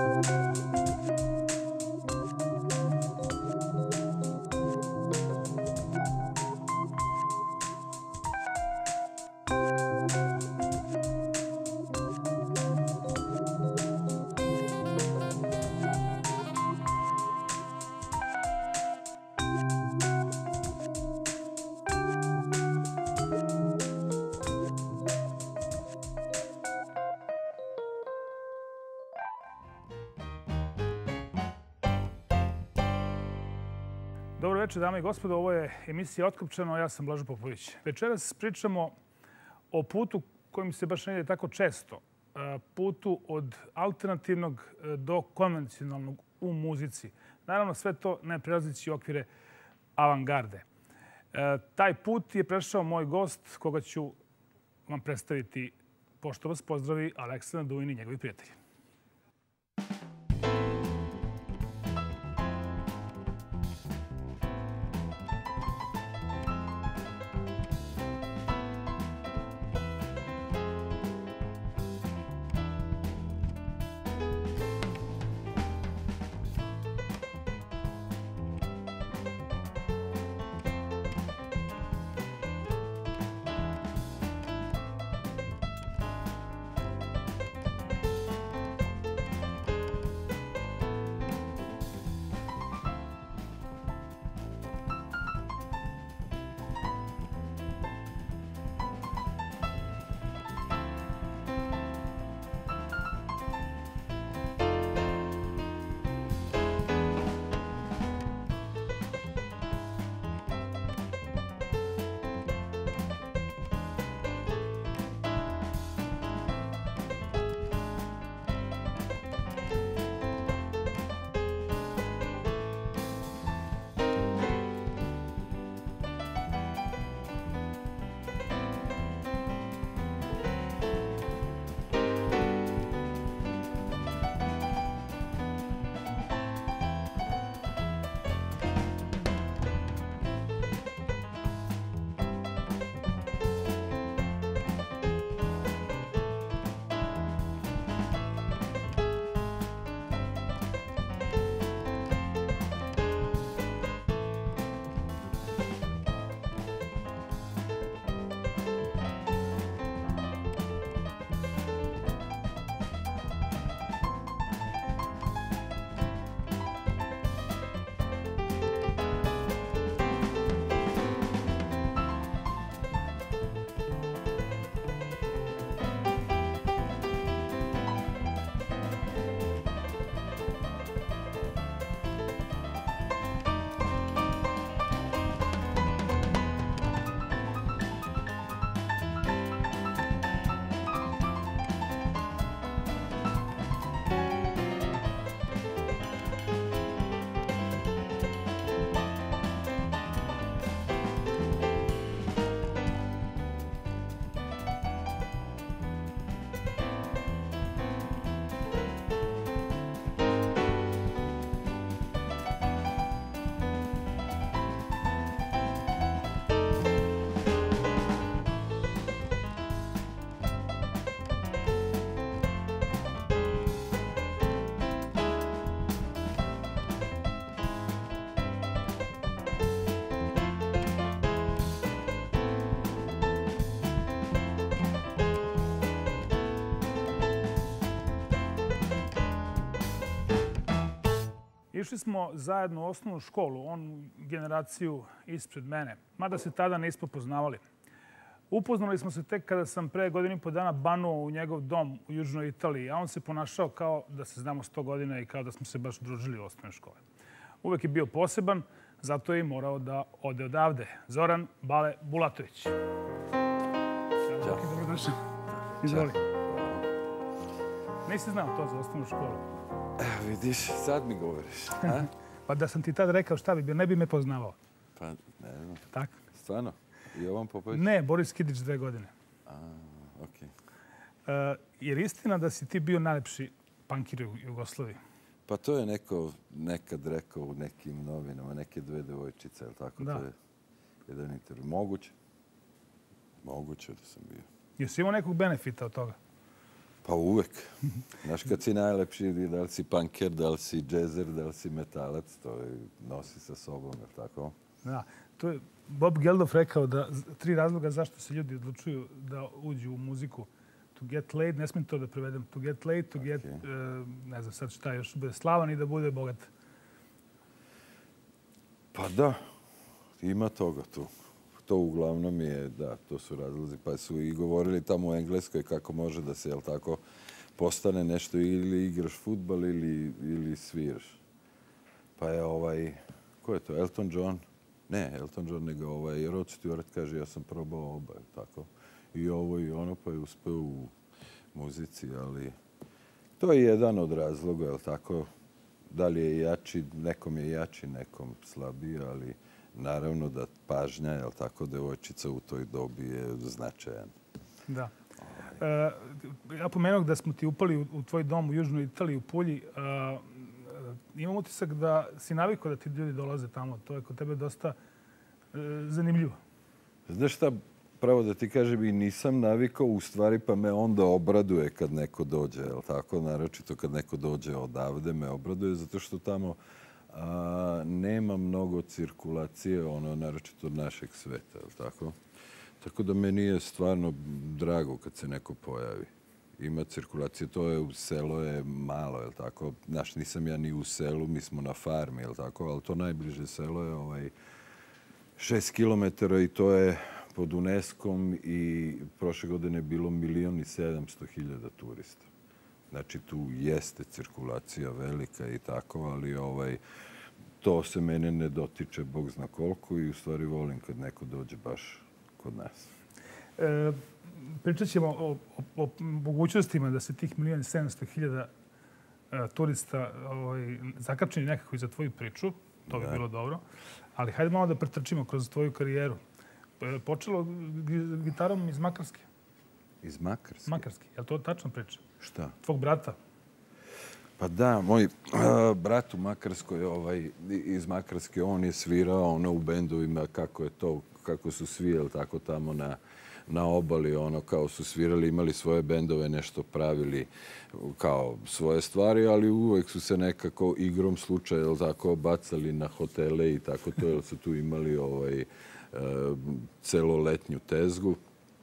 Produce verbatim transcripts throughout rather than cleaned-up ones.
Dobro večer, dame i gospodo. Ovo je emisija Otkopčano, ja sam Blažo Popović. Večeras pričamo o putu kojim se baš ne ide tako često. Putu od alternativnog do konvencionalnog u muzici. Naravno, sve to ne prelazići okvire avangarde. Taj put je prešao moj gost, koga ću vam predstaviti, pošto vas pozdravi Aleksandar Dujin i njegovi prijatelji. Išli smo zajedno u osnovnu školu, on generaciju ispred mene, mada se tada nismo poznavali. Upoznali smo se tek kada sam pre godinu i po dana banuo u njegov dom u južnoj Italiji, a on se ponašao kao da se znamo sto godina i kao da smo se baš družili u osnovnoj školi. Uvek je bio poseban, zato je i morao da ode odavde. Zoran Bale Bulatović. Ćao. Dobrodošao. Izvoli. Nisi znao to za osnovnu školu? Evo vidiš, sad mi govoriš. Pa da sam ti tad rekao šta bi bio, ne bi me poznavao. Pa ne znam. Tak? Stvarno? Jovan Popović? Ne, Boris Kidić dve godine. A, okej. Jer istina da si ti bio najlepši pankir u Jugoslaviji? Pa to je neko nekad rekao u nekim novinama, neke dve devojčice, ali tako? Da. To je jedan intervju. Moguće. Moguće da sam bio. Jesi imao nekog benefita od toga? Pa uvek. Znaš, kad si najlepši, da li si punker, da li si džezer, da li si metalac, to je, nosi sa sobom, je li tako? Da. To je Bob Geldof rekao da tri razloga zašto se ljudi odlučuju da uđu u muziku. To get laid, ne smijem to da prevedem. To get laid, to get, Okay. uh, ne znam sad šta još, bude slavan i da bude bogat. Pa da, ima toga tu. To uglavnom je, da, to su razlozi. Pa su i govorili tamo u Engleskoj kako može da se, jel tako, postane nešto ili igraš fudbal ili, ili sviraš. Pa je ovaj, ko je to, Elton John? Ne, Elton John, nego ovaj, Rod Stewart kaže ja sam probao oba, jel tako? I ovo i ono, pa je uspeo u muzici, ali to je jedan od razloga, jel tako? Da li je jači, nekom je jači, nekom slabiji, ali naravno da pažnja, jel tako, devojčica u toj dobi je značajan. Da. E, ja pomenuo da smo ti upali u, u tvoj dom u Južnoj Italiji, u Pulji. E, imam utisak da si navikao da ti ljudi dolaze tamo. To je kod tebe dosta e, zanimljivo. Znaš šta, pravo da ti kažem, i nisam navikao, u stvari pa me onda obraduje kad neko dođe, jel tako? Naročito kad neko dođe odavde me obraduje, zato što tamo a, nema mnogo cirkulacije, ono, naročito od našeg sveta, jel tako? Tako da meni je stvarno drago kad se neko pojavi. Ima cirkulacije, to je, selo je malo, jel tako? Znaš, nisam ja ni u selu, mi smo na farmi, jel tako? Ali to najbliže selo je ovaj šest kilometara i to je pod UNESCO-om i prošle godine je bilo milion i sedamsto hiljada turista. Znači, tu jeste cirkulacija velika i tako, ali ovaj, to se mene ne dotiče, Bog zna koliko, i u stvari volim kad neko dođe baš kod nas. E, pričat ćemo o, o, o mogućnostima da se tih milion i sedamsto hiljada e, turista ovaj, zakačeni nekako i za tvoju priču. To bi Da. bilo dobro. Ali hajde malo da pretrčimo kroz tvoju karijeru. E, počelo gi- gitarom iz Makarske. Iz Makarske? Makarske. Je li to tačna priča? Šta? Tvog brata? Pa da, moj uh, brat u Makarskoj, ovaj, iz Makarske, on je svirao ono u bendovima kako je to, kako su svijeli tako tamo na, na obali, ono kao su svirali, imali svoje bendove, nešto pravili kao svoje stvari, ali uvek su se nekako igrom slučaja, jel tako, bacali na hotele i tako to, jer su tu imali ovaj, uh, celoletnju tezgu.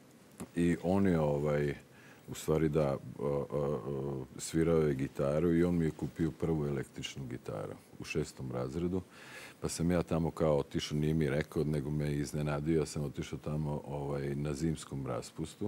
I on je ovaj, u stvari da uh, uh, svirao je gitaru i on mi je kupio prvu električnu gitaru u šestom razredu. Pa sam ja tamo kao otišao, nije mi rekao, nego me iznenadio. Ja sam otišao tamo ovaj, na zimskom raspustu.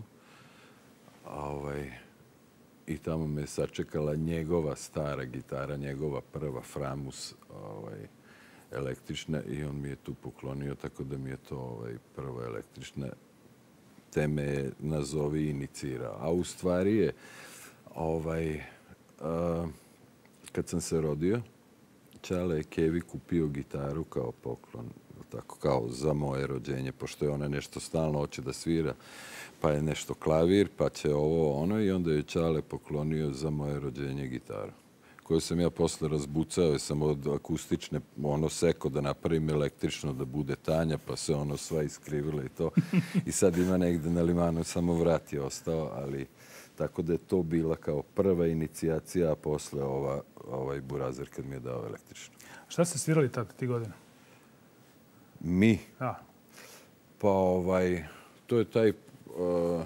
A, ovaj, I tamo me sačekala njegova stara gitara, njegova prva Framus ovaj, električna, i on mi je tu poklonio, tako da mi je to ovaj, prva električna, te me nazovi inicirao. A u stvari je, ovaj, uh, kad sam se rodio, Čale je Kevi kupio gitaru kao poklon, tako kao za moje rođenje, pošto je ona nešto stalno hoće da svira, pa je nešto klavir, pa će ovo ono, i onda je Čale poklonio za moje rođenje gitaru, koju sam ja posle razbucao, jer sam od akustične ono seko da napravim električno, da bude tanja, pa se ono sva iskrivila i to. I sad ima negde na limanu, samo vrat je ostao, ali tako da je to bila kao prva inicijacija, a posle ova, ovaj burazer kad mi je dao električno. Šta ste svirali tada, ti godine? Mi? Da. Pa ovaj, to je taj uh,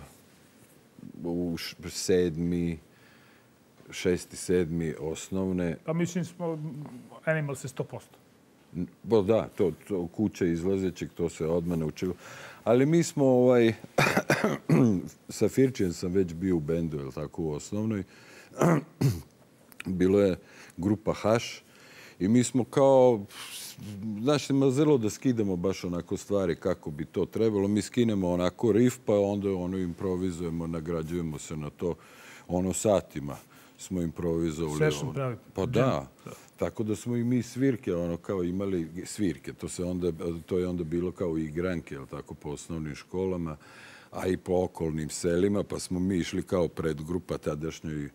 u sedmi, šesti, sedmi osnovne. Pa mislim smo Animals je sto posto. Bo da, to, to kuća izlazećeg, to se odmah naučilo. Ali mi smo, ovaj, sa Firčijem sam već bio u bendu, jel tako, u osnovnoj. Bilo je grupa Haš i mi smo kao, znaš, mazelo da skidamo baš onako stvari kako bi to trebalo. Mi skinemo onako riff, pa onda ono improvizujemo, nagrađujemo se na to ono satima. Smo improvizovali. Session pravi. Pa da. Tako da smo i mi svirke, ono, kao imali svirke. To, se onda, to je onda bilo kao igranke, jel tako, po osnovnim školama, a i po okolnim selima, pa smo mi išli kao predgrupa tadašnjoj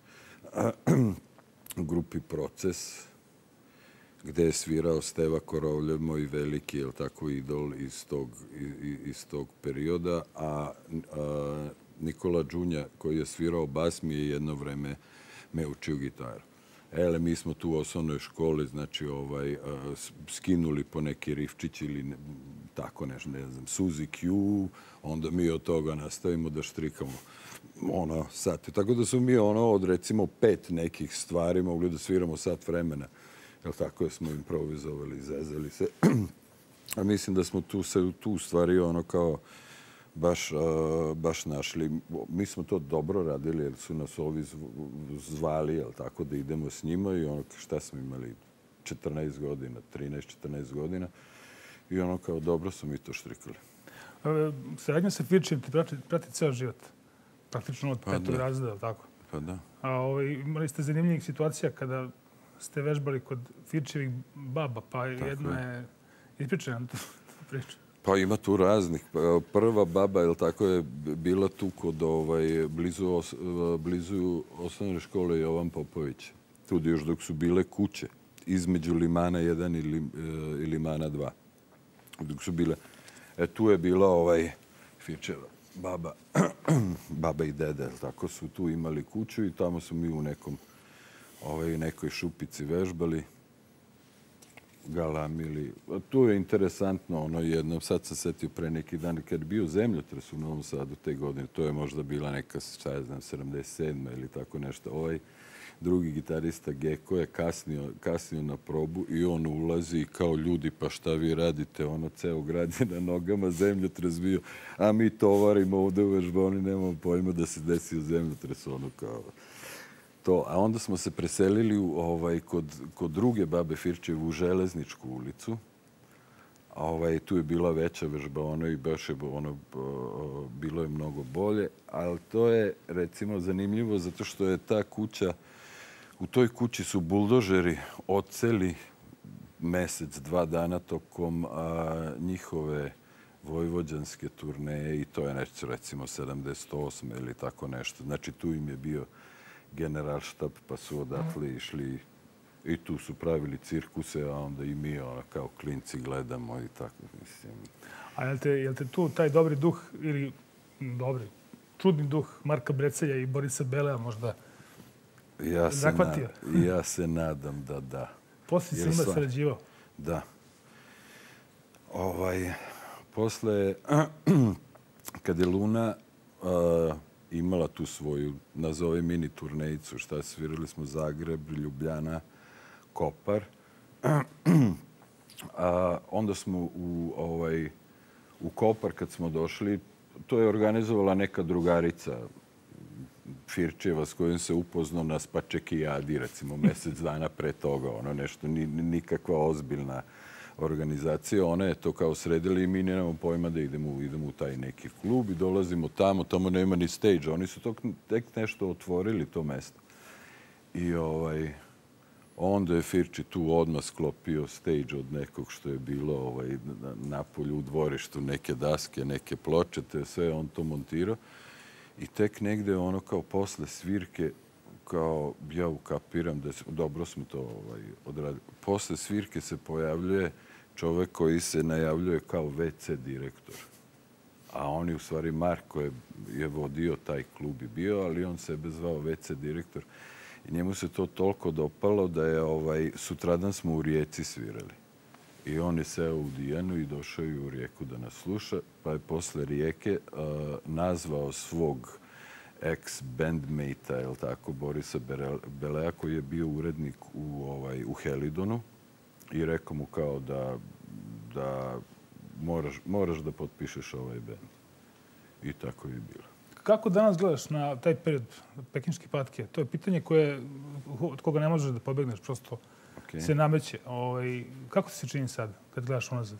grupi Proces, gde je svirao Steva Korovljev, moj veliki, jel tako, idol iz tog, iz tog perioda, a, a Nikola Đunja, koji je svirao bas, mi je jedno vreme me učio gitaru. Ele, mi smo tu u osnovnoj školi, znači, ovaj, skinuli po neki rifčić ili ne, tako nešto, ne znam, Suzy Q, onda mi od toga nastavimo da štrikamo ono, sate. Tako da su mi ono od recimo pet nekih stvari mogli da sviramo sat vremena. Jel tako, smo improvizovali, zezali se. A mislim da smo tu se tu stvari ono kao baš, uh, baš našli. Mi smo to dobro radili jer su nas ovi zvali, jel tako, da idemo s njima i ono šta smo imali četrnaest godina, trinaest četrnaest godina i ono kao dobro su mi to štrikali. Saradnja sa Firčijem ti prati, prati ceo život. Praktično od pa petog razreda, tako? Pa da. A ovaj, imali ste zanimljivih situacija kada ste vežbali kod Firčijevih baba, pa tako jedna je, je ispričana tu priču. Pa ima tu raznih. Prva baba, jel tako, je bila tu kod ovaj, blizu, os, blizu osnovne škole Jovan Popović. Tu još dok su bile kuće između Limana jedan i, i Limana dva. Dok su bile... E, tu je bila ovaj Firčeva baba, baba i dede, jel tako, su tu imali kuću i tamo su mi u nekom, ovaj, nekoj šupici vežbali, galamili. Tu je interesantno ono jedno, sad sam setio pre neki dan, kad je bio zemljotres u Novom Sadu te godine, to je možda bila neka, šta ja znam, sedamdeset sedma ili tako nešto. Ovaj drugi gitarista Geko je kasnio, kasnio na probu i on ulazi i kao ljudi, pa šta vi radite? Ono, ceo grad je na nogama, zemljotres bio, a mi tovarimo ovde u vežboni, nemamo pojma da se desi u zemljotresu, ono kao... To. A onda smo se preselili u, ovaj, kod, kod druge babe Firčev u Železničku ulicu. A ovaj, tu je bila veća vežba, ono i baš je ono, bilo je mnogo bolje. Ali to je, recimo, zanimljivo zato što je ta kuća, u toj kući su buldožeri odceli mesec, dva dana tokom a, njihove vojvođanske turneje i to je nešto, recimo, sedamdeset osme ili tako nešto. Znači, tu im je bio generalštab, pa su odatle išli i tu su pravili cirkuse, a onda i mi ono, kao klinci gledamo i tako, mislim. A jel te, jel te tu taj dobri duh ili dobri, čudni duh Marka Brecelja i Borisa Belea možda ja se zahvatio? Na, ja se nadam da da. Posle si njima sarađivao? Da. Ovaj, posle, kad je Luna uh, imala tu svoju, nazove mini turnejicu, šta svirali smo Zagreb, Ljubljana, Kopar. A onda smo u, ovaj, u Kopar kad smo došli, to je organizovala neka drugarica Firčeva s kojom se upoznao na Spačekijadi, recimo mjesec dana pre toga, ono nešto, ni, nikakva ozbiljna organizacija. Ona je to kao sredila i mi nemamo pojma da idemo, idemo u taj neki klub i dolazimo tamo, tamo nema ni stage. Oni su to, tek nešto otvorili, to mesto. I ovaj, onda je Firči tu odmah sklopio stage od nekog što je bilo ovaj, na, napolju u dvorištu, neke daske, neke ploče, te sve on to montirao. I tek negde ono kao posle svirke, kao ja ukapiram da se, dobro smo to ovaj, odradili. Posle svirke se pojavljuje čovek koji se najavljuje kao ve ce direktor. A on je u stvari Marko je, je vodio taj klub i bio, ali on sebe zvao ve ce direktor. I njemu se to toliko dopalo da je ovaj, sutradan smo u Rijeci svirali. I on je seo u Dijanu i došao je u Rijeku da nas sluša, pa je posle Rijeke uh, nazvao svog ex-bandmate-a, je li tako, Borisa Belea, koji je bio urednik u, ovaj, u Helidonu i rekao mu kao da, da moraš, moraš da potpišeš ovaj band. I tako je bilo. Kako danas gledaš na taj period pekinške patke? To je pitanje koje, od koga ne možeš da pobegneš, prosto okay. se nameće. Ovaj, kako ti se čini sad, kad gledaš unazad?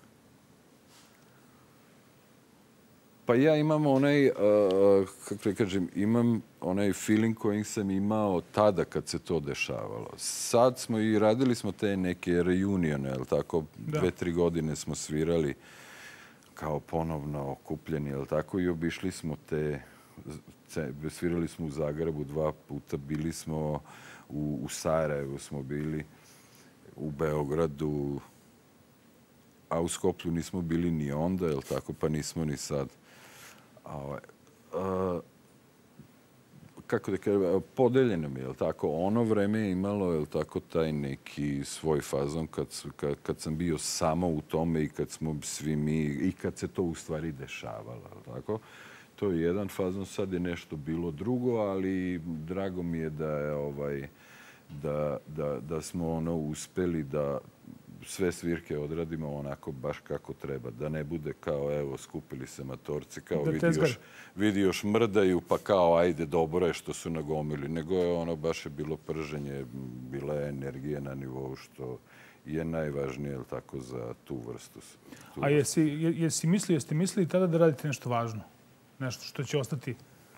Pa ja imam onaj, uh, kako da kažem, imam onaj feeling koji sam imao tada kad se to dešavalo. Sad smo i radili smo te neke reunione, jel tako? Da. Dve, tri godine smo svirali kao ponovno okupljeni, jel tako? I obišli smo te, svirali smo u Zagrebu dva puta, bili smo u, u Sarajevu, smo bili u Beogradu, a u Skoplju nismo bili ni onda, jel tako? Pa nismo ni sad. kako da kažem, podeljeno mi, je tako? Ono vreme je imalo, je tako, taj neki svoj fazon kad, kad, kad sam bio samo u tome i kad smo svi mi, i kad se to u stvari dešavalo, je tako? To je jedan fazon, sad je nešto bilo drugo, ali drago mi je da je ovaj, da, da, da smo ono uspeli da sve svirke odradimo onako baš kako treba. Da ne bude kao, evo, skupili se matorci, kao vidi još, vidi još mrdaju, pa kao, ajde, dobro je što su nagomili. Nego je ono, baš je bilo prženje, bila je energija na nivou što je najvažnije, jel tako, za tu vrstu. Tu A jesi, jesi mislili, jeste mislili tada da radite nešto važno? Nešto što će ostati?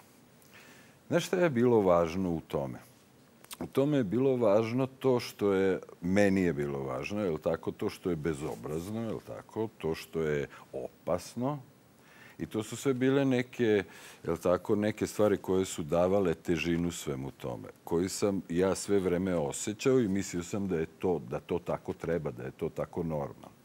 Znaš šta je bilo važno u tome? U tome je bilo važno to što je, meni je bilo važno, je li tako, to što je bezobrazno, je li tako, to što je opasno. I to su sve bile neke, je li tako, neke stvari koje su davale težinu svemu tome, koji sam ja sve vreme osjećao i mislio sam da je to, da to tako treba, da je to tako normalno.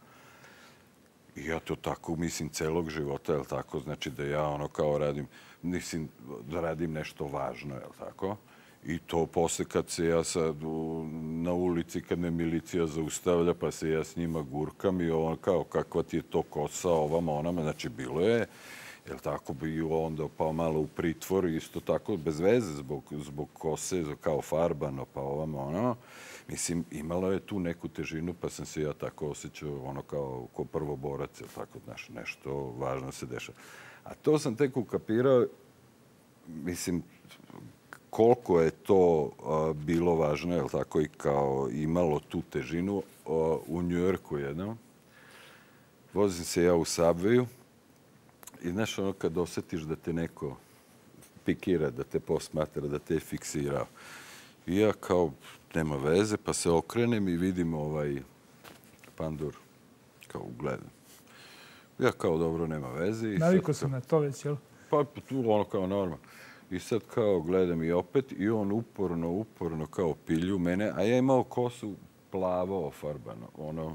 I ja to tako mislim celog života, je li tako, znači da ja ono kao radim, mislim da radim nešto važno, je li tako? I to posle kad se ja sad na ulici, kad me milicija zaustavlja, pa se ja s njima gurkam i on kao kakva ti je to kosa ovama onama. Znači bilo je, jel tako, bio onda pa malo u pritvor, isto tako bez veze zbog, zbog kose, kao farbano, pa ovamo ono. Mislim, imalo je tu neku težinu, pa sam se ja tako osjećao ono kao ko prvoborac, jel tako, znaš, nešto važno se dešava. A to sam tek ukapirao, mislim, koliko je to a, bilo važno, je li tako, i kao imalo tu težinu a, u Njujorku jednom. Vozim se ja u Subwayu i znaš ono kad osjetiš da te neko pikira, da te posmatra, da te je fiksirao. I ja kao, nema veze, pa se okrenem i vidim ovaj pandur, kao gledam. Ja kao, dobro, nema veze. Navikao sam na to već, jel? Pa tu ono kao normalno. I sad kao gledam i opet i on uporno, uporno kao pilju mene, a ja imao kosu plavo ofarbano, ono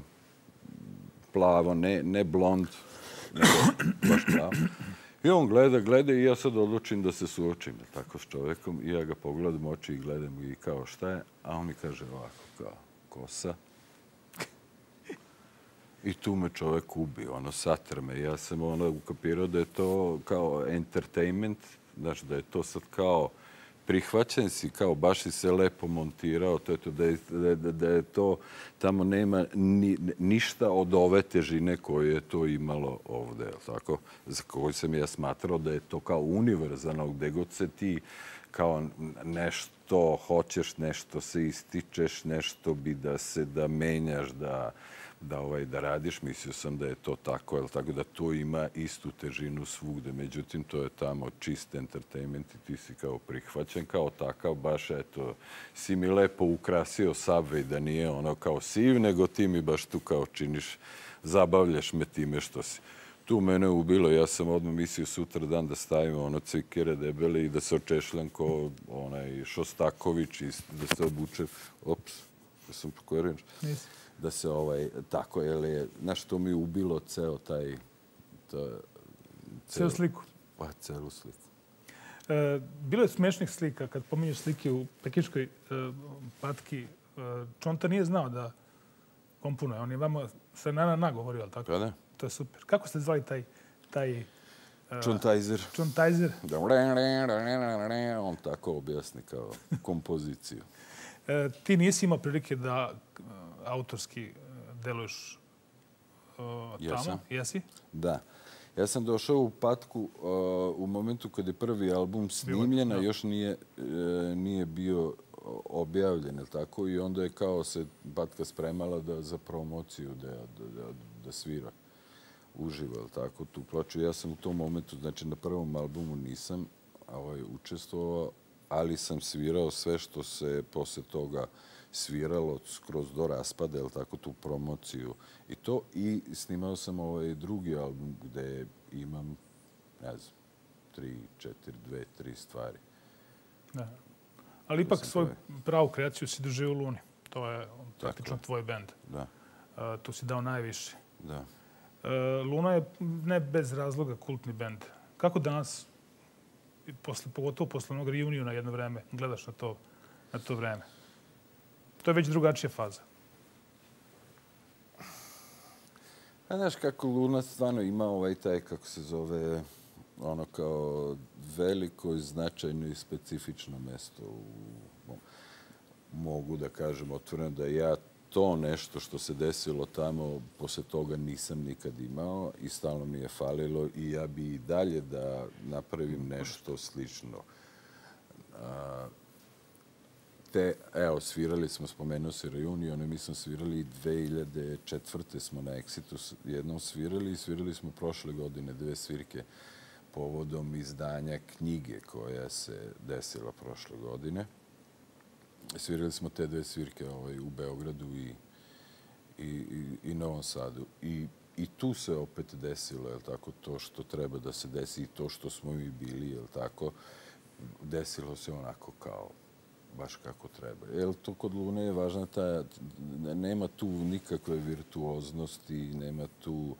plavo, ne, ne blond, nego baš plavo. I on gleda, gleda i ja sad odlučim da se suočim tako s čovekom i ja ga pogledam u oči i gledam i kao šta je, a on mi kaže ovako kao kosa. I tu me čovek ubi, ono satra me. Ja sam ono ukapirao da je to kao entertainment, znaš, da je to sad kao prihvaćen si, kao baš si se lepo montirao, to je to, da, je, da, da je to, tamo nema ni, ništa od ove težine koje je to imalo ovde, tako? Za koju sam ja smatrao da je to kao univerzalno, gde god se ti kao nešto hoćeš, nešto se ističeš, nešto bi da se, da menjaš, da da ovaj da radiš, mislio sam da je to tako, jel tako da to ima istu težinu svugde. Međutim, to je tamo čist entertainment i ti si kao prihvaćen kao takav, baš eto, si mi lepo ukrasio Subway da nije ono kao siv, nego ti mi baš tu kao činiš, zabavljaš me time što si. Tu mene ubilo, ja sam odmah mislio sutra dan da stavim ono cvikere debele i da se očešljam ko onaj Šostaković i da se obučem. Ops, da sam pokvario. Nisi. Da se ovaj, tako, jer je, znaš, to mi je ubilo ceo taj... Ta, ceo sliku? Pa, celu sliku. E, bilo je smešnih slika. Kad pominješ slike u pekiškoj e, patki, e, Čonta nije znao da komponuje. On je vama se na na, na govorio, ali tako? Pa da. To je super. Kako ste zvali taj... taj e, Čontajzer. Čontajzer. Da, on tako objasni kao kompoziciju. E, ti nisi imao prilike da autorski deluješ uh, tamo? Jesam. Jesi? Da. Ja sam došao u Patku uh, u momentu kad je prvi album snimljen, a još nije, uh, nije bio objavljen, je tako? I onda je kao se Patka spremala da, za promociju da, da, da, da svira uživo, je tako, tu ploču. Ja sam u tom momentu, znači na prvom albumu nisam ovaj, učestvovao, ali sam svirao sve što se posle toga sviralo skroz do raspada, je tako, tu promociju i to. I snimao sam ovaj drugi album gde imam, ne znam, tri, četiri, dve, tri stvari. Da. Ali ipak svoju pravu kreaciju si doživio u Luni. To je praktično tvoj bend. Da. Uh, tu si dao najviše. Da. Uh, Luna je ne bez razloga kultni bend. Kako danas pogotovo posle onog reunijuna jedno vreme, gledaš na to vreme. To je već drugačija faza. A znaš kako Luna stvarno ima ovaj taj, kako se zove, ono kao veliko i značajno i specifično mesto. Mogu da kažem otvoreno da ja to nešto što se desilo tamo, posle toga nisam nikad imao i stalno mi je falilo i ja bi i dalje da napravim nešto slično. Te, evo, svirali smo, spomenuo se reunion, mi smo svirali dve hiljade četvrte smo na Exitu jednom svirali i svirali smo prošle godine dve svirke povodom izdanja knjige koja se desila prošle godine. Svirali smo te dve svirke u Beogradu i Novom Sadu. I tu se opet desilo, je li tako, to što treba da se desi i to što smo mi bili, je li tako, desilo se onako kao baš kako treba. Jer to kod Lune je važna ta, nema tu nikakve virtuoznosti, nema tu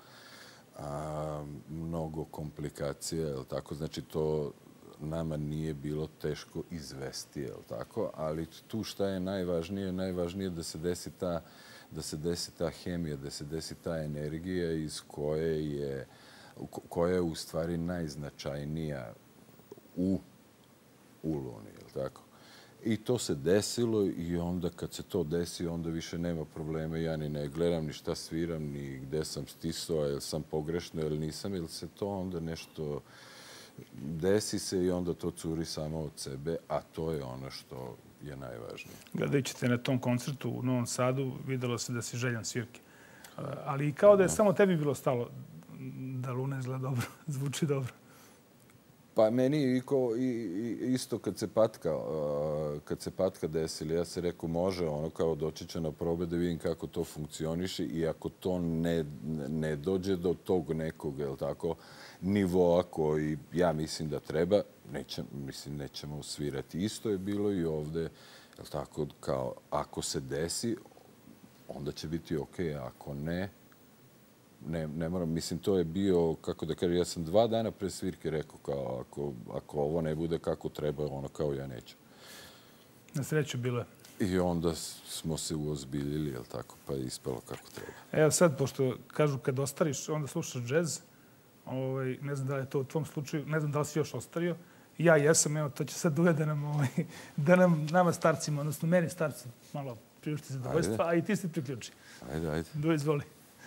mnogo komplikacija, je li tako, znači to nama nije bilo teško izvesti, je li tako, ali tu šta je najvažnije, najvažnije da se desi ta, da se desi ta hemija, da se desi ta energija iz koje je, koja je u stvari najznačajnija u, u Luni, je li tako? I to se desilo i onda kad se to desi, onda više nema problema. Ja ni ne gledam, ni šta sviram, ni gde sam stisao, jel sam pogrešno, jel nisam, jel se to onda nešto desi se i onda to curi samo od sebe, a to je ono što je najvažnije. Gledajući te na tom koncertu u Novom Sadu, videlo se da si željan svirke. Ali kao da je samo tebi bilo stalo da Luna izgleda dobro, zvuči dobro. Pa meni isto kad se patka, kad se patka desili, ja se rekao može, ono kao doći ću na probe da vidim kako to funkcioniše i ako to ne dođe do tog nekog, jel tako, nivoa koji ja mislim da treba, mislim nećemo svirati. Isto je bilo i ovde, jel tako, kao ako se desi, onda će biti okej, ako ne, ne moram, mislim, to je bio, kako da kažem, ja sam dva dana pre svirke rekao kao, ako ovo ne bude kako treba, ono kao ja neću. Na sreću bilo je. I onda smo se uozbiljili, jel tako, pa je ispalo kako treba. Evo sad, pošto kažu kad ostariš, onda slušaš džez, ne znam da li je to u tvom slučaju, ne znam da li si još ostario. Ja jesam, evo, to će sad uvijek da nam, nama starcima, odnosno meni starci, malo priušti zadovoljstva, a i ti se priključi. Ajde, ajde. Duj, izvoli.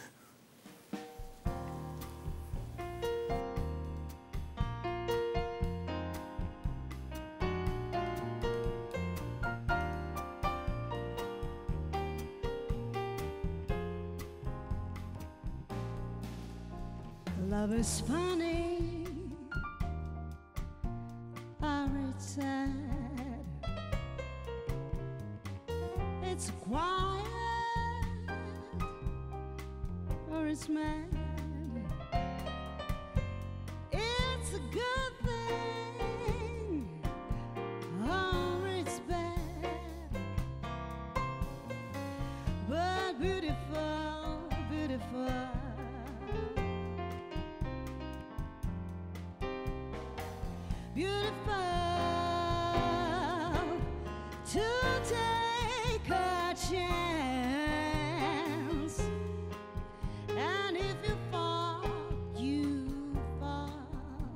Love is funny, or it's sad. It's quiet, or it's mad. It's a good thing, or it's bad. But beautiful, beautiful. Beautiful to take a chance, and if you fall, you fall.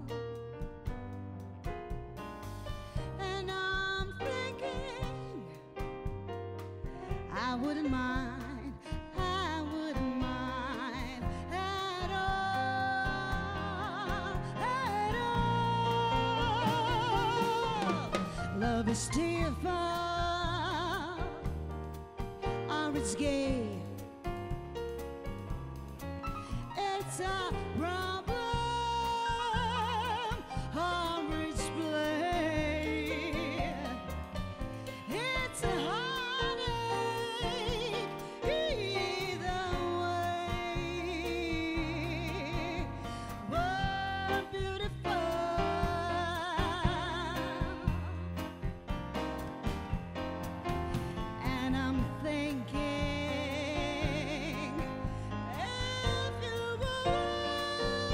And I'm thinking I wouldn't mind, I wouldn't mind at all, at all. Love is tearful, or it's gay. It's a problem, or it's play. It's a heartache either way. But beautiful. And I'm thinking, if you were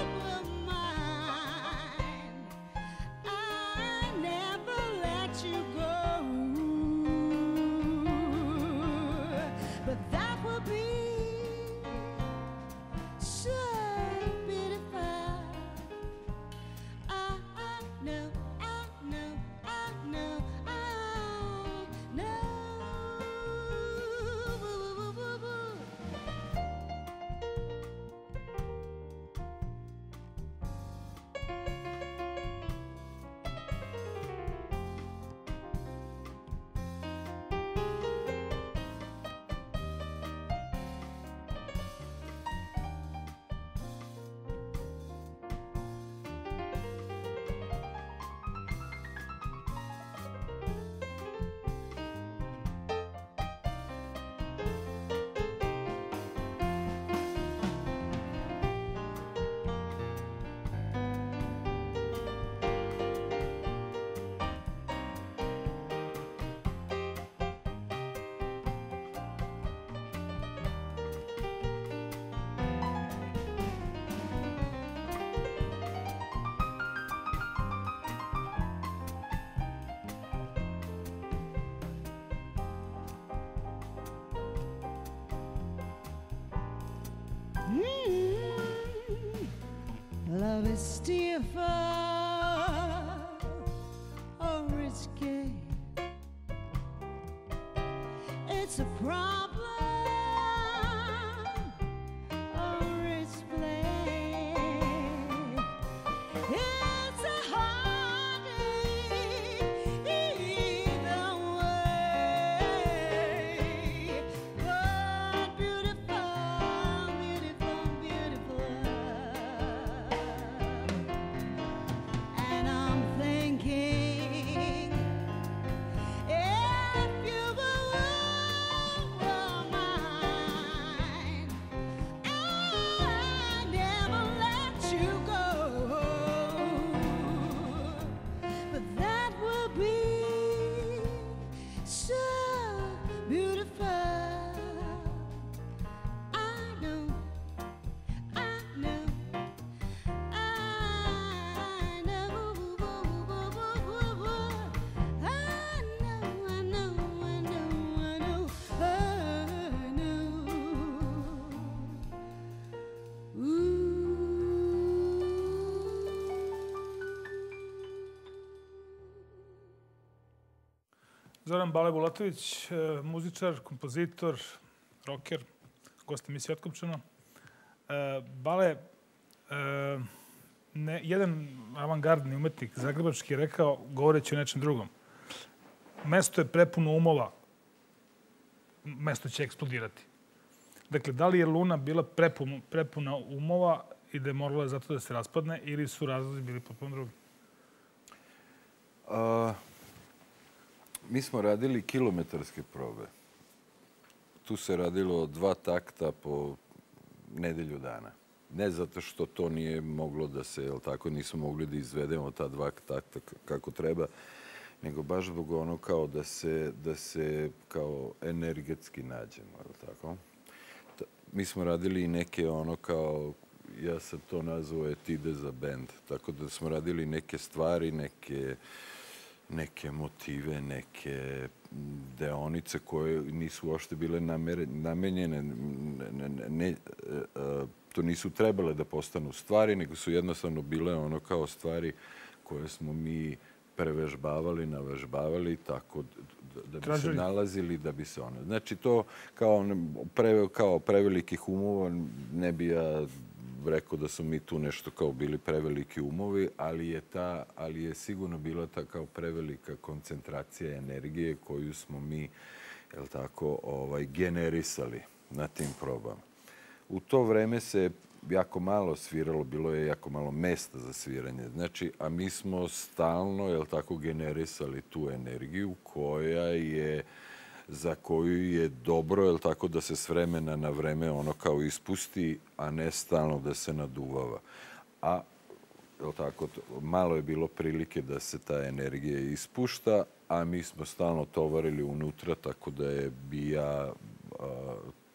Love is still far or risky. It's a problem or it's play. It's a heartache either way. But beautiful, beautiful, beautiful. And I'm thinking if you were mine, I'd never let you go. But that would be so beautiful. I know, I know, I know, I know, I know, I know, I know, I know. Zoran Bale Bulatović, e, muzičar, kompozitor, rocker, gost emisije Otkopčano. E, Bale, e, ne, jedan avangardni umetnik zagrebački je rekao, govoreći o nečem drugom, mesto je prepuno umova, mesto će eksplodirati. Dakle, da li je Luna bila prepuna, prepuna umova i da je morala zato da se raspadne ili su razlozi bili potpuno drugi? A, mi smo radili kilometarske probe. Tu se radilo dva takta po nedelju dana. Ne zato što to nije moglo da se, jel tako, nismo mogli da izvedemo ta dva takta kako treba, nego baš zbog ono kao da se, da se kao energetski nađemo, jel tako? Ta- Mi smo radili i neke ono kao, ja sam to nazvao etide za bend, tako da smo radili neke stvari, neke neke motive, neke deonice koje nisu uopšte bile namere- namenjene, ne, ne, ne, e, to nisu trebale da postanu stvari, nego su jednostavno bile ono kao stvari koje smo mi prevežbavali, navežbavali, tako d- d- da bi Tražili. se nalazili, da bi se one... Znači to kao, ne- pre, kao prevelikih umova ne bi ja rekao da su mi tu nešto kao bili preveliki umovi, ali je, ta, ali je sigurno bila ta kao prevelika koncentracija energije koju smo mi, jel tako, ovaj, generisali na tim probama. U to vreme se jako malo sviralo, bilo je jako malo mesta za sviranje. Znači, a mi smo stalno, jel tako, generisali tu energiju koja je, za koju je dobro, jel tako, da se s vremena na vreme ono kao ispusti, a ne stalno da se naduvava. A, jel tako, to- malo je bilo prilike da se ta energija ispušta, a mi smo stalno tovarili unutra, tako da je bi ja a,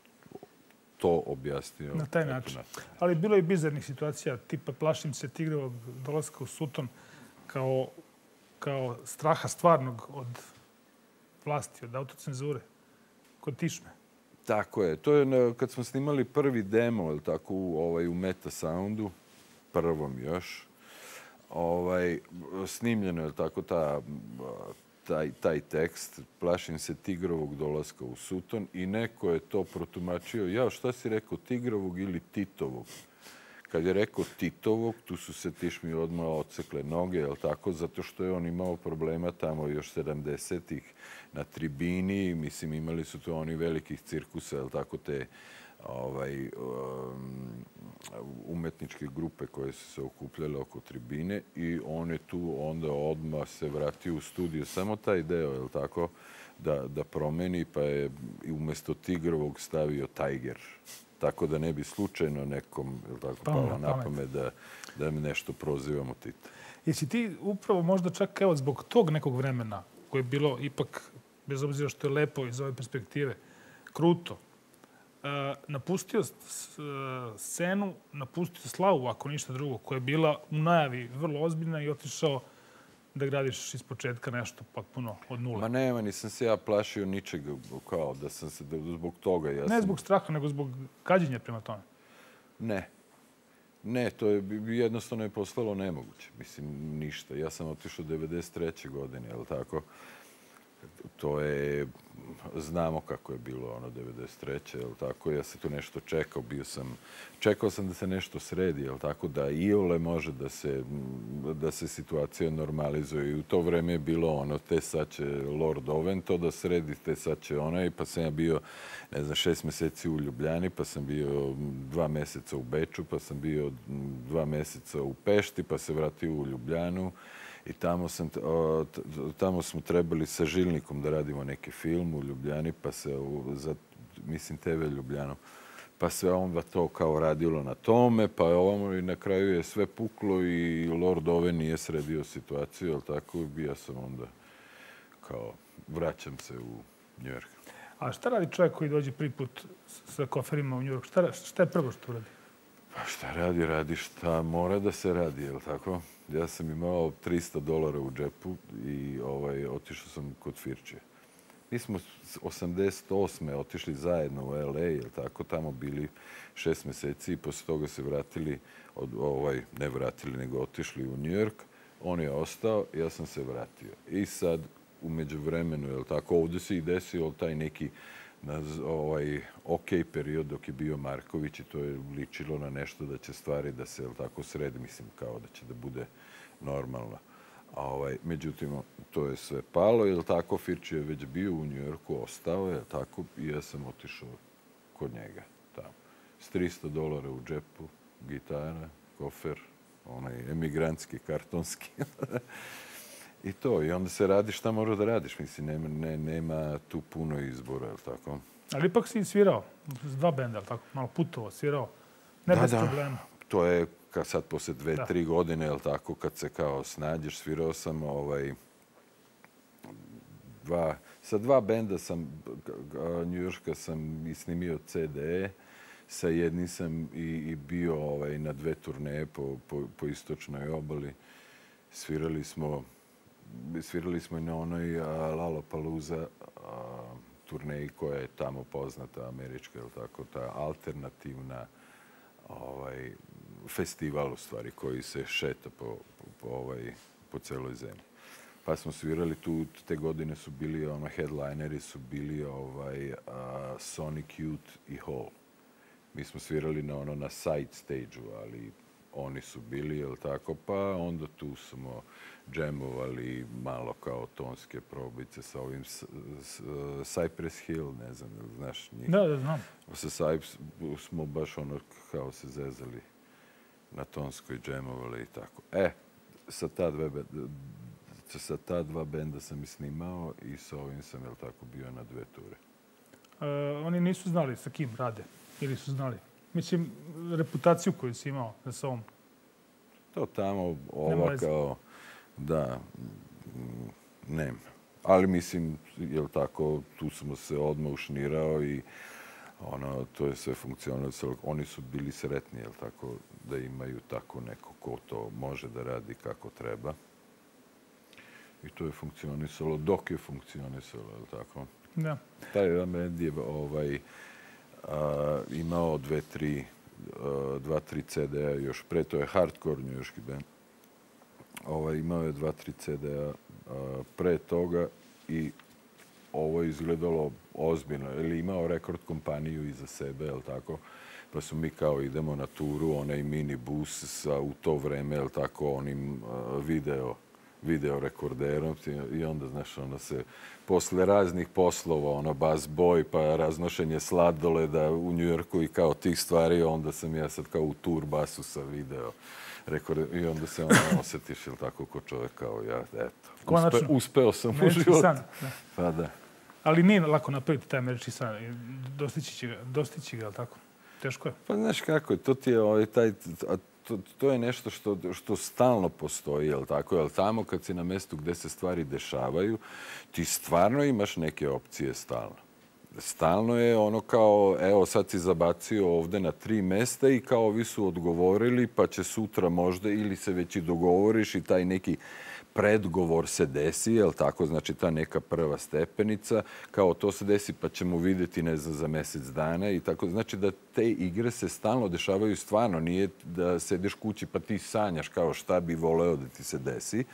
to objasnio. Na taj eto, način. na- Ali bilo je i bizarnih situacija, tipa plašim se Tigrovog dolaska u Suton kao, kao straha stvarnog od vlasti, od autocenzure, kod Tišme. Tako je. To je na- kad smo snimali prvi demo, jel tako, u, ovaj, u Meta Soundu, prvom još, ovaj, snimljeno je tako ta, taj, taj tekst, plašim se Tigrovog dolaska u Suton, i neko je to protumačio, ja, šta si rekao, Tigrovog ili Titovog? Kad je rekao Titovog, tu su se Tišmi odmah odsekle noge, jel tako, zato što je on imao problema tamo još sedamdesetih na tribini, mislim, imali su tu oni velikih cirkusa, jel tako, te ovaj, um, umetničke grupe koje su se okupljale oko tribine, i on je tu onda odmah se vratio u studio. Samo taj deo, jel tako, da, da promeni, pa je i umjesto Tigrovog stavio Tiger. Tako da ne bi slučajno nekom, jel tako, Palo na palo na pamet. pamet da, da mi nešto prozivamo Tita. Jesi ti upravo možda čak evo zbog tog nekog vremena koje je bilo ipak, bez obzira što je lepo iz ove perspektive, kruto, uh, napustio s- s- scenu, napustio slavu, ako ništa drugo, koja je bila u najavi vrlo ozbiljna, i otišao da gradiš iz početka nešto potpuno od nule? Ma nema, nisam se ja plašio ničega, kao da sam se, da zbog toga ja Ne sam... zbog straha, nego zbog gađenja prema tome. Ne. Ne, to je jednostavno je postalo nemoguće. Mislim, ništa. Ja sam otišao devedeset treće godine, je li tako? To je, znamo kako je bilo ono devedeset treće je li tako? Ja sam tu nešto čekao, bio sam, čekao sam da se nešto sredi, je li tako? Da iole može da se, da se situacija normalizuje. I u to vreme je bilo ono, te sad će Lord Owen to da sredi, te sad će onaj, pa sam ja bio, ne znam, šest mjeseci u Ljubljani, pa sam bio dva mjeseca u Beču, pa sam bio dva mjeseca u Pešti, pa se vratio u Ljubljanu. I tamo, sam, tamo smo trebali sa Žilnikom da radimo neki film u Ljubljani, pa se, za, mislim, te ve Ljubljanu, pa se onda to kao radilo na tome, pa je ovamo i na kraju je sve puklo i Lord Owen nije sredio situaciju, ali tako i ja sam onda kao vraćam se u New York. A šta radi čovjek koji dođe prvi put sa koferima u New York? Šta, šta je prvo što radi? Pa šta radi? Radi šta mora da se radi, je li tako? Ja sam imao tristo dolara u džepu i ovaj, otišao sam kod Firčije. Mi smo osamdeset osme otišli zajedno u L A, je li tako? Tamo bili šest mjeseci i poslije toga se vratili, od, ovaj, ne vratili, nego otišli u New York. On je ostao, ja sam se vratio. I sad, u međuvremenu, je li tako? Ovdje se i desio taj neki na ovaj ok period dok je bio Marković i to je ličilo na nešto da će stvari da se, jel tako, sredi, mislim, kao da će da bude normalno. A ovaj, međutim, to je sve palo, jel tako, Firči je već bio u New Yorku, ostao je, tako, i ja sam otišao kod njega tamo. S tristo dolara u džepu, gitara, kofer, onaj emigrantski, kartonski. I to, i onda se radi šta moraš da radiš. Mislim, nema, ne, nema tu puno izbora, je li tako? Ali ipak si svirao s dva benda, je li tako? Malo putovo, svirao. Ne da, bez da. problema. To je kad sad posle dve, Da. tri godine, je li tako, kad se kao snađeš, svirao sam ovaj, dva, sa dva benda sam, Njujorška sam i snimio ce de, sa jednim sam i, i bio ovaj, na dve turneje po, po, po istočnoj obali. Svirali smo Svirali smo i na onoj Lollapalooza turneji koja je tamo poznata, američka, je li tako, ta alternativna ovaj, festival u stvari koji se šeta po, po, po, ovaj, po celoj zemlji. Pa smo svirali tu, te godine su bili, ono, headlineri su bili ovaj, a, Sonic Youth i Hall. Mi smo svirali na, ono, na side stage-u, ali oni su bili, je li tako, pa onda tu smo džemovali malo kao tonske probice sa ovim s, s, Cypress Hill, ne znam, znaš njih. Da, da, znam. Sa Cypress smo baš ono kao se zezali na tonskoj džemovali i tako. E, sa ta, dve, sa ta dva benda sam i snimao i sa ovim sam, je li tako, bio na dve ture. E, oni nisu znali sa kim rade, ili su znali? Mislim, reputaciju koju si imao na sa ovom. To tamo, Nema ova veze. kao, da, mm, ne. Ali mislim, jel tako, tu smo se odmah ušnirao i ono, to je sve funkcionalno. Oni su bili sretni, jel tako, da imaju tako neko ko to može da radi kako treba. I to je funkcionisalo dok je funkcionisalo, jel tako? Da. Taj band je ovaj, a, imao dve, tri, a, dva, tri ce de a još pre, to je hardcore njujorški band. Ovaj, imao je dva, tri ce de a, a pre toga i ovo je izgledalo ozbiljno. Ili imao rekord kompaniju iza sebe, jel tako? Pa su mi kao idemo na turu, onaj minibus sa u to vreme, jel tako, onim a, video video rekorderom i onda, znaš, ono se posle raznih poslova, ono, bas boj, pa raznošenje sladoleda u Njujorku i kao tih stvari, onda sam ja sad kao u tur basu sa video rekord i onda se ono osjetiš, ili tako, ko čovjek kao ja, eto. Konačno. Uspe, uspeo sam u Američki životu. san, da. Pa da. Ali nije lako napraviti taj američki san. i Dostići će ga, dostići ga, ali tako? Teško je. Pa znaš kako je, to ti je ovaj, taj, a to, to je nešto što, što stalno postoji, jel tako? Jel tamo kad si na mjestu gdje se stvari dešavaju, ti stvarno imaš neke opcije stalno. Stalno je ono kao, evo sad si zabacio ovdje na tri mjesta i kao ovi su odgovorili, pa će sutra možda ili se već i dogovoriš i taj neki predgovor se desi, jel tako, znači ta neka prva stepenica, kao to se desi pa ćemo vidjeti, ne znam, za mjesec dana i tako. Znači da te igre se stalno dešavaju stvarno, nije da sediš kući pa ti sanjaš kao šta bi voleo da ti se desi,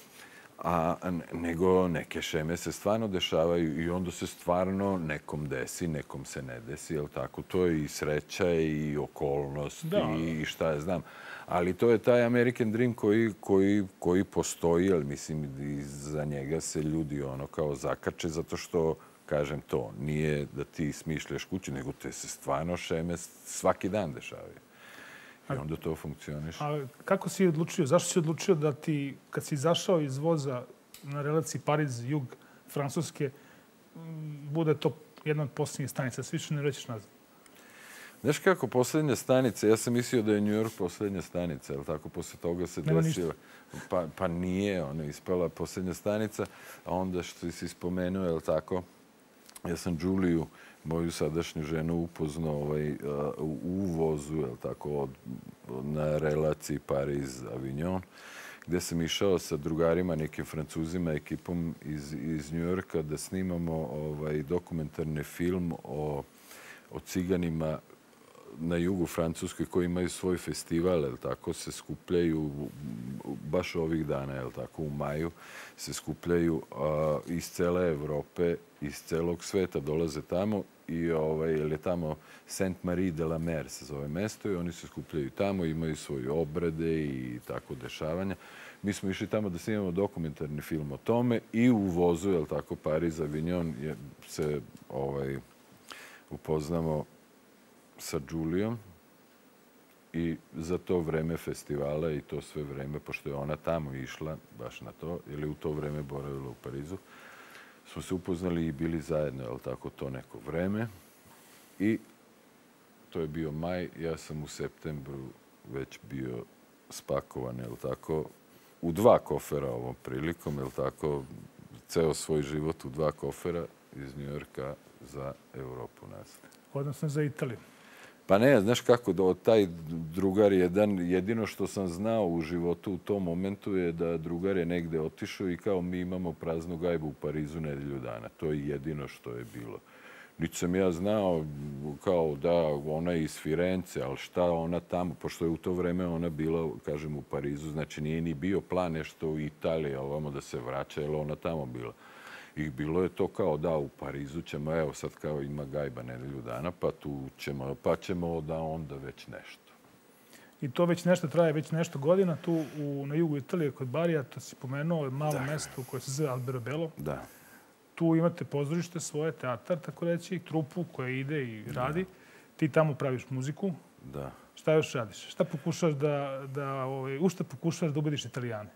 a nego neke šeme se stvarno dešavaju i onda se stvarno nekom desi, nekom se ne desi, jel tako? To je i sreća i okolnost i šta ja znam. Ali to je taj American Dream koji, koji, koji postoji, ali mislim za njega se ljudi ono kao zakače zato što, kažem to, nije da ti smišljaš kuću, nego te se stvarno šeme svaki dan dešavaju. I onda to funkcioniše. A kako si odlučio, zašto si odlučio da ti, kad si izašao iz voza na relaciji Pariz-Jug Francuske, bude to jedna od posljednjih stanica, svi što ne rećeš nazad? Znaš kako, posljednja stanica, ja sam mislio da je New York posljednja stanica, ali tako, posle toga se desila. Pa, pa nije, ona je ispala posljednja stanica, a onda što si spomenuo, je li tako, ja sam Đuliju, moju sadašnju ženu, upoznao ovaj, u vozu, je li tako, od, na relaciji Pariz-Avignon, gdje sam išao sa drugarima, nekim Francuzima, ekipom iz, iz New Yorka, da snimamo ovaj, dokumentarni film o, o ciganima na jugu Francuskoj koji imaju svoj festival, jel tako, se skupljaju baš ovih dana, jel tako, u maju, se skupljaju a, iz cele Evrope, iz celog sveta dolaze tamo i ovaj, je tamo Sainte-Marie de la Mer se zove mesto i oni se skupljaju tamo, imaju svoje obrede i tako dešavanja. Mi smo išli tamo da snimamo dokumentarni film o tome i u vozu, jel tako, Pariz-Avignon se ovaj, upoznamo sa Đulijom i za to vreme festivala i to sve vreme, pošto je ona tamo išla baš na to, ili u to vreme boravila u Parizu, smo se upoznali i bili zajedno, jel tako, to neko vreme. I to je bio maj, ja sam u septembru već bio spakovan, jel tako, u dva kofera ovom prilikom, jel tako, ceo svoj život u dva kofera iz Njujorka za Evropu nazad. Odnosno za Italiju. Pa ne, znaš kako, da taj drugar jedan, jedino što sam znao u životu u tom momentu je da drugar je negde otišao i kao mi imamo praznu gajbu u Parizu nedelju dana. To je jedino što je bilo. Niti sam ja znao kao da ona je iz Firence, ali šta ona tamo, pošto je u to vreme ona bila, kažem, u Parizu, znači nije ni bio plan nešto u Italiji, ovamo da se vraća, jer ona tamo bila. I bilo je to kao da u Parizu ćemo, evo sad kao ima gajba nedelju dana, pa tu ćemo, pa ćemo da onda već nešto. I to već nešto traje, već nešto godina. Tu u, na jugu Italije kod Barija, to si pomenuo, malo mesto koje se zove Alberobello. Da. Tu imate pozorište svoje, teatar, tako reći, trupu koja ide i radi. Da. Ti tamo praviš muziku. Da. Šta još radiš? Šta pokušaš da, da ovaj, u šta pokušaš da ubediš Italijane?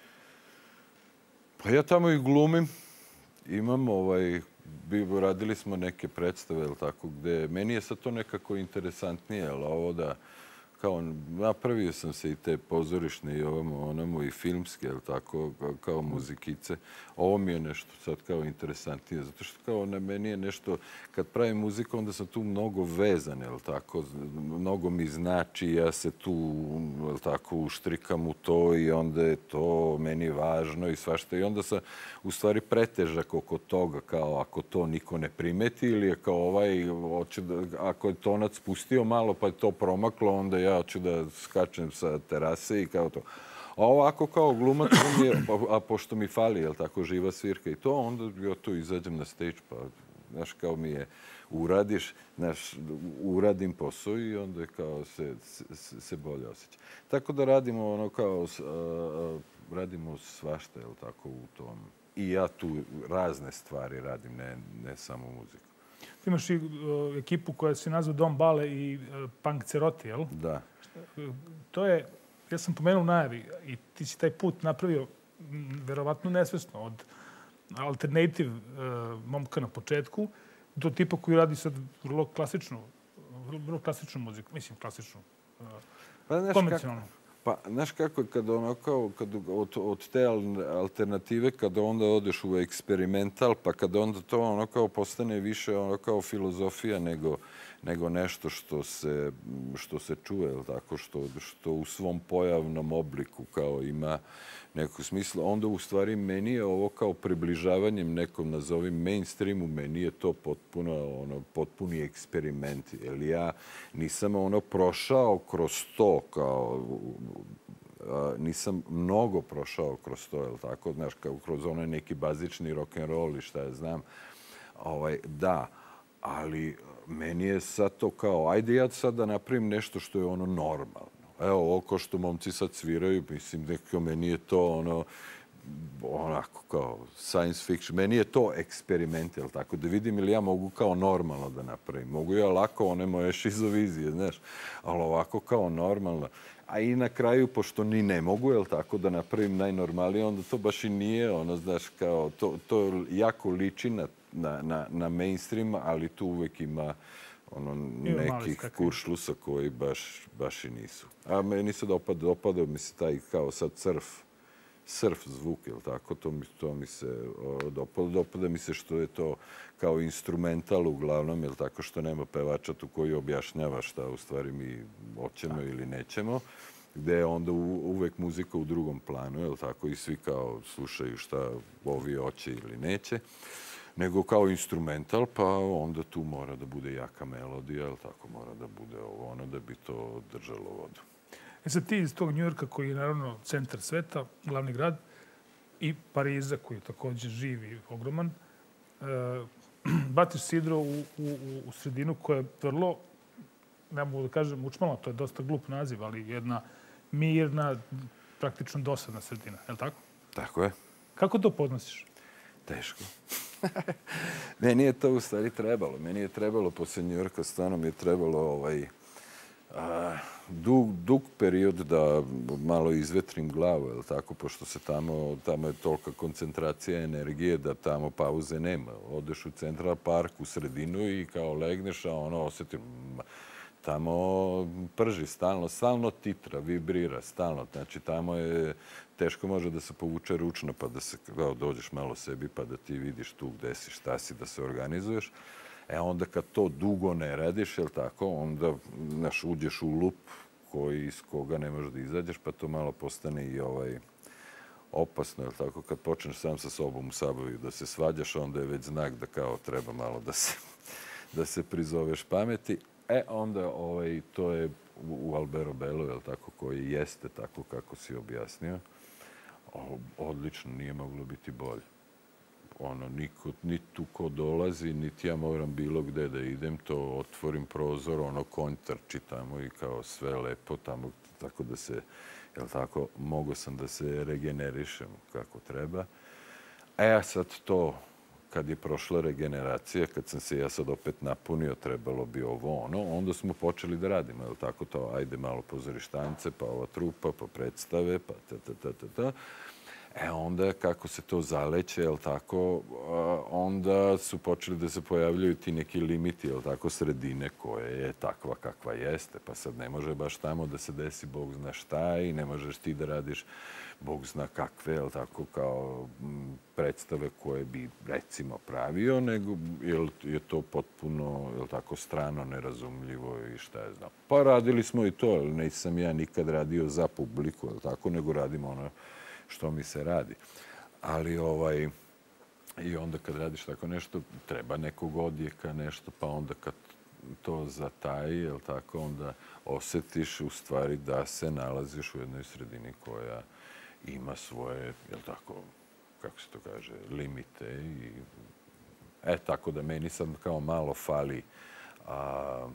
Pa ja tamo i glumim. Imam, ovaj, radili smo neke predstave, jel tako, gde meni je sad to nekako interesantnije, jel ovo da, kao, napravio sam se i te pozorišne i ovamo, onamo i filmske, jel tako, kao muzikice. Ovo mi je nešto sad kao interesantnije, zato što kao na meni je nešto, kad pravim muziku, onda sam tu mnogo vezan, jel tako, mnogo mi znači, ja se tu, jel tako, uštrikam u to i onda je to meni važno i svašta. I onda sam u stvari pretežak oko toga, kao ako to niko ne primeti ili je kao ovaj, hoće da, ako je tonac spustio malo pa je to promaklo, onda ja hoću da skačem sa terase i kao to. A ovako kao glumac, je, a pošto mi fali, jel tako, živa svirka i to, onda ja tu izađem na stage, pa, znaš, kao mi je, uradiš, znaš, uradim posao i onda je kao se, se, se bolje osjeća. Tako da radimo ono kao, uh, radimo svašta, jel tako, u tom. I ja tu razne stvari radim, ne, ne samo muziku. Ti imaš i uh, ekipu koja se nazva Dom Bale i uh, Punk Ceroti, jel? Da. To je, ja sam pomenuo u najavi i ti si taj put napravio m, verovatno nesvesno od alternative uh, momka na početku do tipa koji radi sad vrlo klasičnu, vrlo klasičnu muziku, mislim klasičnu, uh, pa, komercijalnu. Pa, znaš kako je kad ono kao, kad od, od te alternative, kada onda odeš u eksperimental, pa kada onda to ono kao postane više ono kao filozofija nego, nego nešto što se, što se čuje, jel tako, što, što u svom pojavnom obliku kao ima nekog smisla, onda u stvari meni je ovo kao približavanjem nekom, nazovim, mainstreamu, meni je to potpuno, ono, potpuni eksperiment. Jer ja nisam ono prošao kroz to kao, a, nisam mnogo prošao kroz to, jel tako, znaš, kao kroz onaj neki bazični rock'n'roll i šta ja znam. Ovaj, da, ali meni je sad to kao, ajde ja sad da napravim nešto što je ono normalno. Evo, ovo ko što momci sad sviraju, mislim, nekako meni je to ono, onako kao science fiction. Meni je to eksperiment, jel tako? Da vidim ili ja mogu kao normalno da napravim. Mogu ja lako one moje šizovizije, znaš, ali ovako kao normalno. A i na kraju, pošto ni ne mogu, jel tako, da napravim najnormalnije, onda to baš i nije, ono, znaš, kao, to, to jako liči na, na, na, na mainstream, ali tu uvek ima ono, nekih kuršlusa koji baš, baš i nisu. A meni se dopada, dopadao mi se taj kao sad surf, surf zvuk, jel tako? To mi, to mi se o, dopada. Dopada mi se što je to kao instrumental uglavnom, jel tako, što nema pevača tu koji objašnjava šta u stvari mi hoćemo ili nećemo, gde je onda u, uvek muzika u drugom planu, jel tako? I svi kao slušaju šta ovi hoće ili neće. Nego kao instrumental, pa onda tu mora da bude jaka melodija, jel tako, mora da bude ovo ono da bi to držalo vodu. E sad ti iz tog Njujorka, koji je naravno centar sveta, glavni grad, i Pariza, koji je također živ i ogroman, e, baciš sidro u, u, u sredinu koja je vrlo, ne mogu da kažem učmala, to je dosta glup naziv, ali jedna mirna, praktično dosadna sredina, je li tako? Tako je. Kako to podnosiš? Teško. Meni je to u stvari trebalo. Meni je trebalo posle Njujorka, stvarno mi je trebalo ovaj, a, dug, dug period da malo izvetrim glavu, jel tako, pošto se tamo, tamo je tolika koncentracija energije da tamo pauze nema. Odeš u Central Park u sredinu i kao legneš, a ono osjetim, tamo prži stalno, stalno titra, vibrira, stalno. Znači, tamo je teško može da se povuče ručno, pa da se kao, dođeš malo sebi, pa da ti vidiš tu gde si, šta si, da se organizuješ. E onda kad to dugo ne radiš, jel tako, onda znaš, uđeš u lup koji, iz koga ne možeš da izađeš, pa to malo postane i ovaj, opasno, jel tako, kad počneš sam sa sobom u sabavi da se svađaš, onda je već znak da kao treba malo da se, da se prizoveš pameti. E, onda ovaj, to je u Albero Bellu, jel tako, koji jeste tako kako si objasnio. O, odlično, nije moglo biti bolje. Ono, niko, ni tu ko dolazi, niti ja moram bilo gde da idem, to otvorim prozor, ono, konj trči tamo i kao sve lepo tamo, tako da se, jel tako, mogo sam da se regenerišem kako treba. E, a sad to, kad je prošla regeneracija, kad sam se ja sad opet napunio, trebalo bi ovo ono, onda smo počeli da radimo, jel tako to, ajde malo pozorištance, pa ova trupa, pa predstave, pa ta, ta, ta, ta, ta. E onda, kako se to zaleće, jel tako, onda su počeli da se pojavljaju ti neki limiti, jel tako, sredine koje je takva kakva jeste, pa sad ne može baš tamo da se desi Bog zna šta i ne možeš ti da radiš Bog zna kakve, jel tako, kao predstave koje bi, recimo, pravio, nego jel, je to potpuno, jel tako, strano, nerazumljivo i šta je znam. Pa radili smo i to, ali nisam ja nikad radio za publiku, jel tako, nego radimo ono što mi se radi. Ali ovaj, i onda kad radiš tako nešto, treba nekog odjeka, nešto, pa onda kad to zataji, jel tako, onda osjetiš u stvari da se nalaziš u jednoj sredini koja ima svoje, jel tako, kako se to kaže, limite. I, e, tako da meni sad kao malo fali a,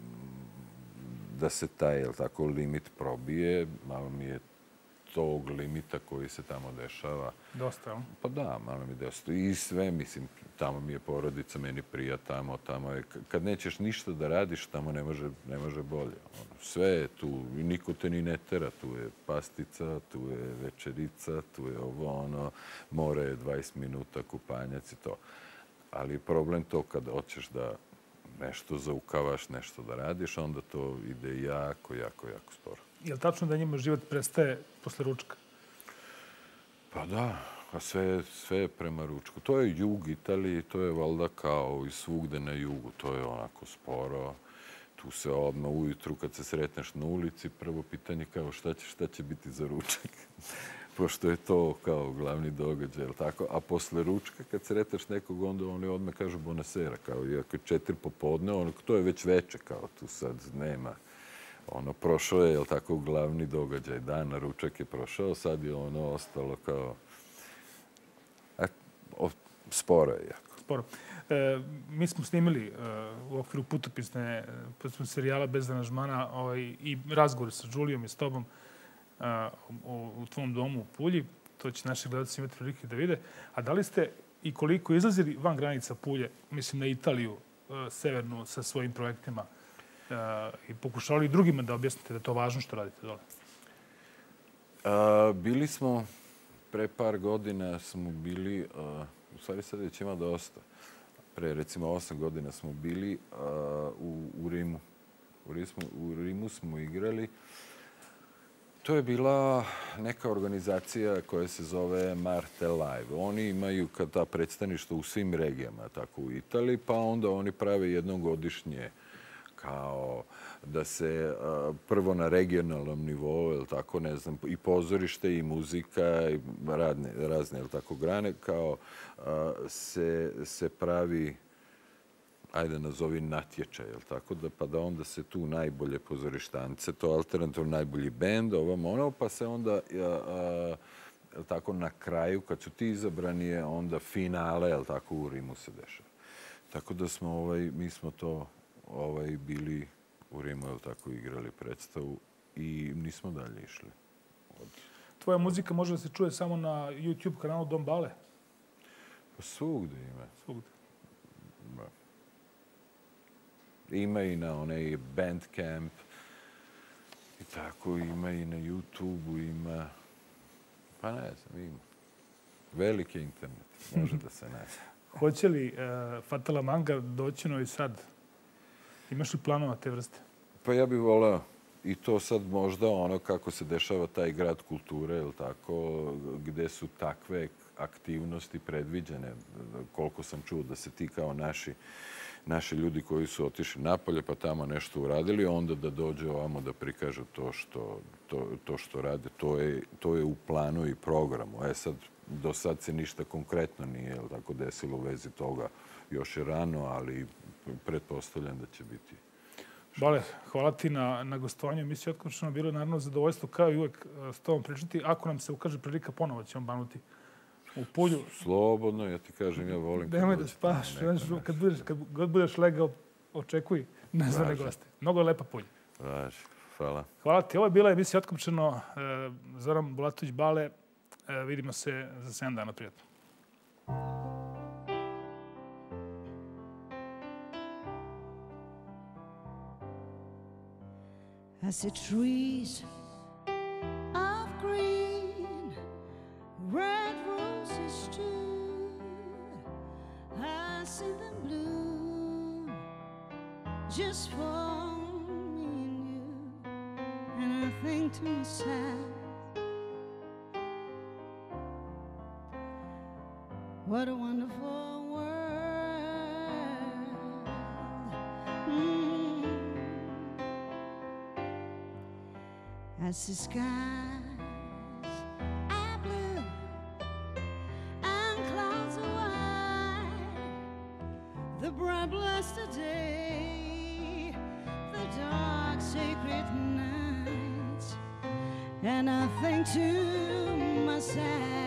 da se taj, jel tako, limit probije. Malo mi je tog limita koji se tamo dešava. Dosta, jel? Pa da, malo mi dosta. I sve, mislim, tamo mi je porodica, meni prija tamo, tamo je... Kad nećeš ništa da radiš, tamo ne može, ne može bolje. Ono, sve je tu, i niko te ni ne tera. Tu je pastica, tu je večerica, tu je ovo, ono, more je dvadeset minuta, kupanjac i to. Ali je problem to kad hoćeš da nešto zaukavaš, nešto da radiš, onda to ide jako, jako, jako sporo. Je li tačno da njima život prestaje posle ručka? Pa da, a sve, sve je prema ručku. To je jug Italije, to je valjda kao i svugde na jugu. To je onako sporo. Tu se odmah ujutru kad se sretneš na ulici, prvo pitanje kao šta će, šta će biti za ručak. Pošto je to kao glavni događaj, jel tako? A posle ručka kad sretneš nekog, onda oni odmah kažu bonasera, kao iako je četiri popodne, ono, to je već veče, kao tu sad nema. Ono, prošao je, jel tako, glavni događaj. Dan na ručak je prošao, sad je ono ostalo kao... A, o, sporo je jako. Sporo. E, mi smo snimili e, u okviru putopisne putopisne serijala Bez aranžmana ovaj, i razgovor sa Đulijom i s tobom a, u, u tvom domu u Pulji. To će naši gledalci imati prilike da vide. A da li ste i koliko izlazili van granica Pulje, mislim na Italiju, e, severnu, sa svojim projektima e, i pokušavali drugima da objasnite da je to važno što radite dole? A, bili smo, pre par godina smo bili, a, u stvari sad već ima dosta, pre recimo osam godina smo bili a, u, u Rimu. U Rimu, smo, u Rimu smo igrali. To je bila neka organizacija koja se zove Marte Live. Oni imaju kad ta predstavništva u svim regijama, tako u Italiji, pa onda oni prave jednom godišnje kao da se a, prvo na regionalnom nivou, jel tako, ne znam, i pozorište i muzika i radne, razne, jel tako, grane, kao a, se, se pravi, ajde nazovi natječaj, jel tako, da, pa da onda se tu najbolje pozorištance, to alternativno najbolji bend, ovom ono, pa se onda, a, a, jel tako, na kraju, kad su ti izabrani, je onda finale, jel tako, u Rimu se dešava. Tako da smo, ovaj, mi smo to ovaj, bili u Rimu, jel tako, igrali predstavu i nismo dalje išli. Od... Tvoja muzika može da se čuje samo na YouTube kanalu Dom Bale? Pa svugde ima. Svugde. Da. Ima i na onaj Bandcamp i tako, ima i na YouTube-u, ima, pa ne znam, ima. Veliki internet, može da se nađe. Hoće li uh, Fatala Manga doći Novi Sad? Imaš li planova te vrste? Pa ja bih voleo i to sad možda ono kako se dešava taj grad kulture, jel tako, gde su takve aktivnosti predviđene, koliko sam čuo da se ti kao naši naši ljudi koji su otišli napolje pa tamo nešto uradili, onda da dođe ovamo da prikažu to što, to, to što rade. To je, to je u planu i programu. E sad, do sad se ništa konkretno nije jel tako desilo u vezi toga. Još je rano, ali pretpostavljam da će biti. Bale, hvala ti na, na gostovanju emisiji Otkrišeno. Bilo je naravno zadovoljstvo kao i uvek s tobom pričati. Ako nam se ukaže prilika, ponovo ćemo banuti u Pulju. Slobodno, ja ti kažem, ja volim... Nemoj da spaš. Kad, budeš, kad god budeš legao, očekuj nezvane goste. Mnogo je lepa Pulja. Važi, hvala. Hvala ti. Ovo je bila emisija Otkopčeno. Zoran Bulatović Bale. Vidimo se za sedam dana. Prijatno. I see trees of green, red roses too. I see them bloom just for me and you. And I think to myself, what a wonderful world. Mm. As the skies are blue and clouds are white, the bright blessed day, the dark sacred nights, and I think to myself,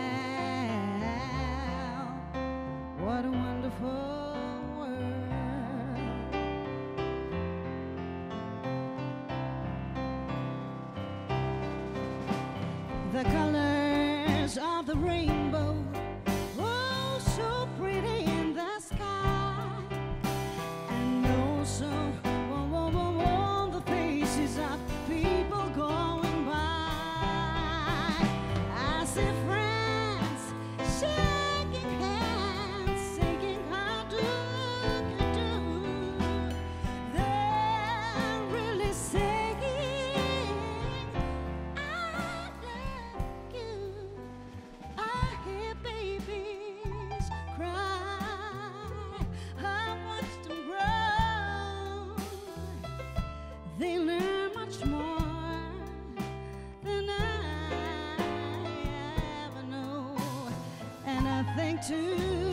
what a wonderful the colors of the rainbow, oh, so pretty in the sky, and also oh, oh, oh, oh, the faces of people going by. I see friends shaking hands, singing how do you do. They're really saying to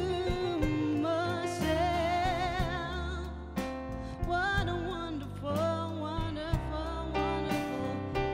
myself, what a wonderful, wonderful, wonderful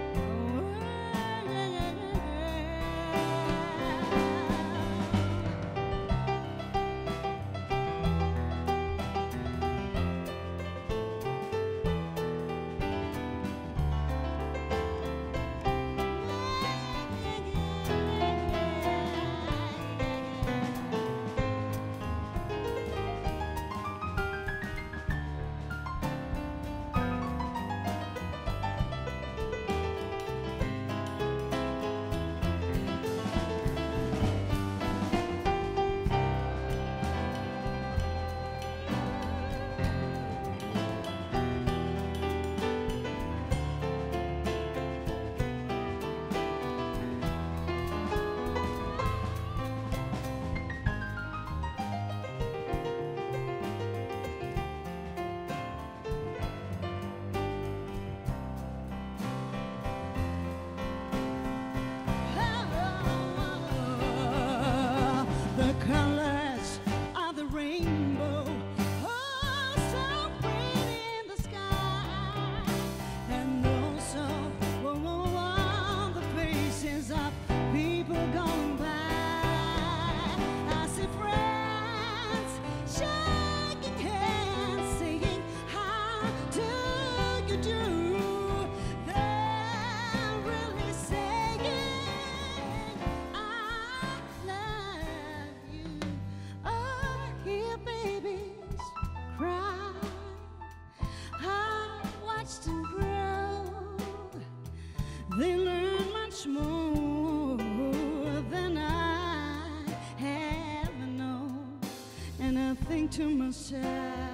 the colors of the rainbow are so pretty in the sky, and also whoa, whoa, whoa, the faces of people going by. I see friends shaking hands, saying, "How do you do?" They're really saying, "I love you." Oh, hear babies cry. I watched them grow. They learn much more than I have known, and I think to myself,